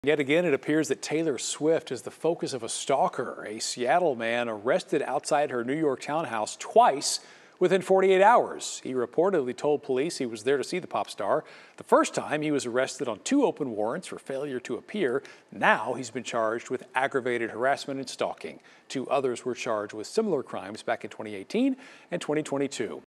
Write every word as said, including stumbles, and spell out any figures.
Yet again, it appears that Taylor Swift is the focus of a stalker. A Seattle man arrested outside her New York townhouse twice within forty-eight hours. He reportedly told police he was there to see the pop star. The first time, he was arrested on two open warrants for failure to appear. Now he's been charged with aggravated harassment and stalking. Two others were charged with similar crimes back in twenty eighteen and twenty twenty-two.